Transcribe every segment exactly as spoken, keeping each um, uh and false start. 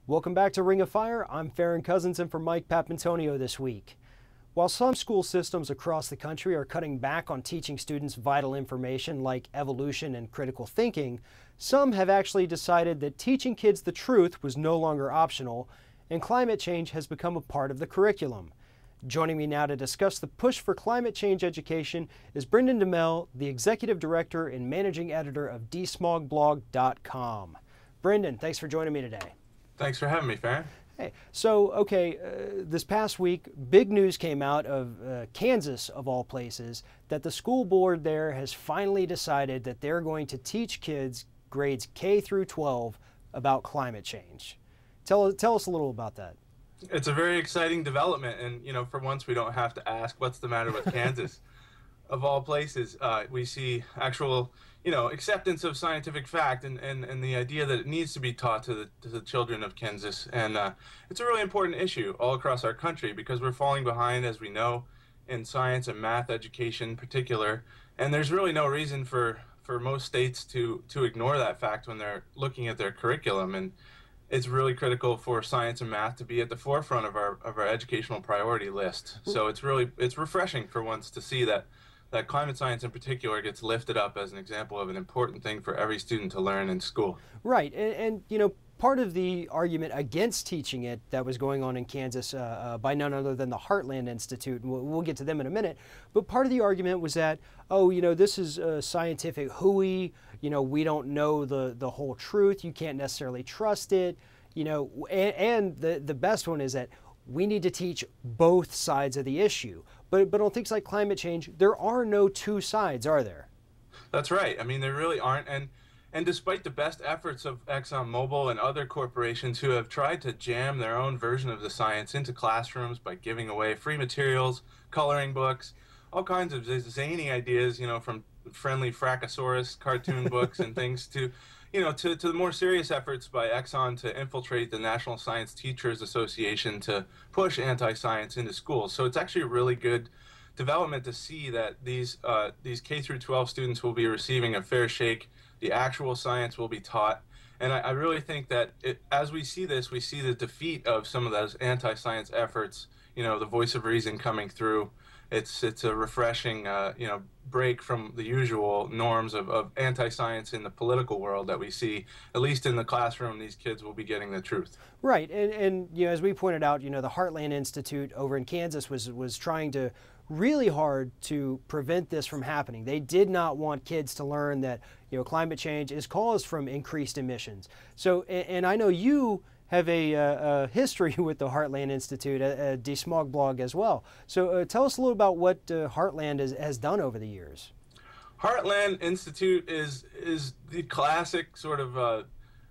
Welcome back to Ring of Fire. I'm Farron Cousins in for Mike Papantonio this week. While some school systems across the country are cutting back on teaching students vital information like evolution and critical thinking, some have actually decided that teaching kids the truth was no longer optional, and climate change has become a part of the curriculum. Joining me now to discuss the push for climate change education is Brendan DeMelle, the Executive Director and Managing Editor of d smog blog dot com. Brendan, thanks for joining me today. Thanks for having me, Farron. Hey, so, okay, uh, this past week, big news came out of uh, Kansas, of all places, that the school board there has finally decided that they're going to teach kids grades K through twelve about climate change. Tell, tell us a little about that. It's a very exciting development, and, you know, for once we don't have to ask what's the matter with Kansas. Of all places, uh, we see actual, you know, acceptance of scientific fact and, and, and the idea that it needs to be taught to the, to the children of Kansas. And uh, it's a really important issue all across our country because we're falling behind, as we know, in science and math education in particular. And there's really no reason for, for most states to, to ignore that fact when they're looking at their curriculum. And it's really critical for science and math to be at the forefront of our, of our educational priority list. So it's really, it's refreshing for once to see that that climate science in particular gets lifted up as an example of an important thing for every student to learn in school. Right, and, and you know, part of the argument against teaching it that was going on in Kansas uh, uh, by none other than the Heartland Institute, and we'll, we'll get to them in a minute, but part of the argument was that, oh, you know, this is a scientific hooey, you know, we don't know the, the whole truth, you can't necessarily trust it, you know, and, and the, the best one is that we need to teach both sides of the issue. But, but on things like climate change, there are no two sides, are there? That's right. I mean, there really aren't. And, and despite the best efforts of ExxonMobil and other corporations who have tried to jam their own version of the science into classrooms by giving away free materials, coloring books, all kinds of zany ideas, you know, from friendly Frackosaurus cartoon books and things to, you know, to, to the more serious efforts by Exxon to infiltrate the National Science Teachers Association to push anti-science into schools. So it's actually a really good development to see that these uh, these K through twelve students will be receiving a fair shake. The actual science will be taught. And I, I really think that it, as we see this, we see the defeat of some of those anti-science efforts, you know, the voice of reason coming through. It's it's a refreshing, uh, you know, break from the usual norms of, of anti-science in the political world that we see. At least in the classroom, these kids will be getting the truth. Right, and, and you know, as we pointed out, you know, the Heartland Institute over in Kansas was was trying to really hard to prevent this from happening. They did not want kids to learn that, you know, climate change is caused from increased emissions. So, and, and I know you have a, uh, a history with the Heartland Institute, a, a d smog blog as well. So uh, tell us a little about what uh, Heartland has, has done over the years. Heartland Institute is is the classic sort of uh,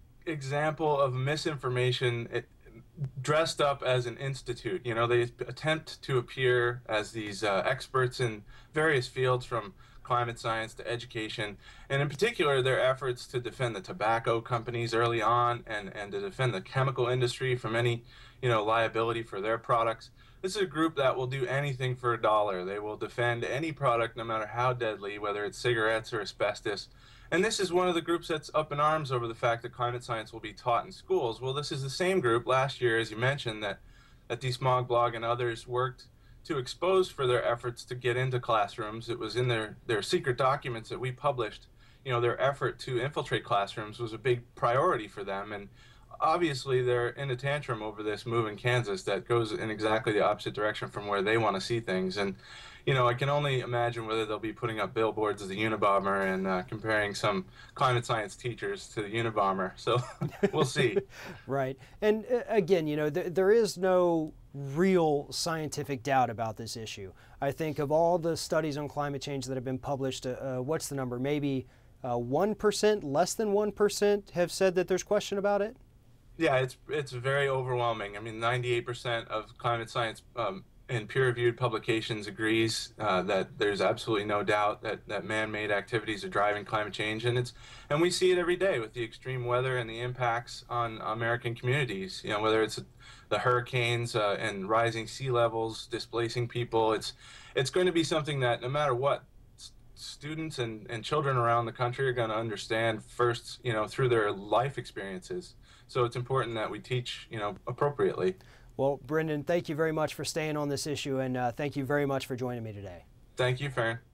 example of misinformation it, dressed up as an institute. You know, they attempt to appear as these uh, experts in various fields from climate science to education, and in particular their efforts to defend the tobacco companies early on and, and to defend the chemical industry from any, you know, liability for their products. This is a group that will do anything for a dollar. They will defend any product no matter how deadly, whether it's cigarettes or asbestos. And this is one of the groups that's up in arms over the fact that climate science will be taught in schools. Well, this is the same group last year, as you mentioned, that, that d smog blog and others worked to expose for their efforts to get into classrooms. It was in their, their secret documents that we published. You know, their effort to infiltrate classrooms was a big priority for them. And obviously they're in a tantrum over this move in Kansas that goes in exactly the opposite direction from where they want to see things. And, you know, I can only imagine whether they'll be putting up billboards of the Unabomber and uh, comparing some climate science teachers to the Unabomber. So we'll see. Right. And uh, again, you know, th there is no real scientific doubt about this issue. I think of all the studies on climate change that have been published, uh, uh, what's the number? Maybe uh, one percent, less than one percent have said that there's question about it? Yeah, it's it's very overwhelming. I mean, ninety-eight percent of climate science um, in peer-reviewed publications agrees uh, that there's absolutely no doubt that, that man-made activities are driving climate change, and it's and we see it every day with the extreme weather and the impacts on American communities. You know, whether it's the hurricanes uh, and rising sea levels displacing people, it's it's going to be something that no matter what, students and, and children around the country are going to understand first, you know, through their life experiences. So it's important that we teach, you know, appropriately. Well, Brendan, thank you very much for staying on this issue, and uh, thank you very much for joining me today. Thank you, Farron.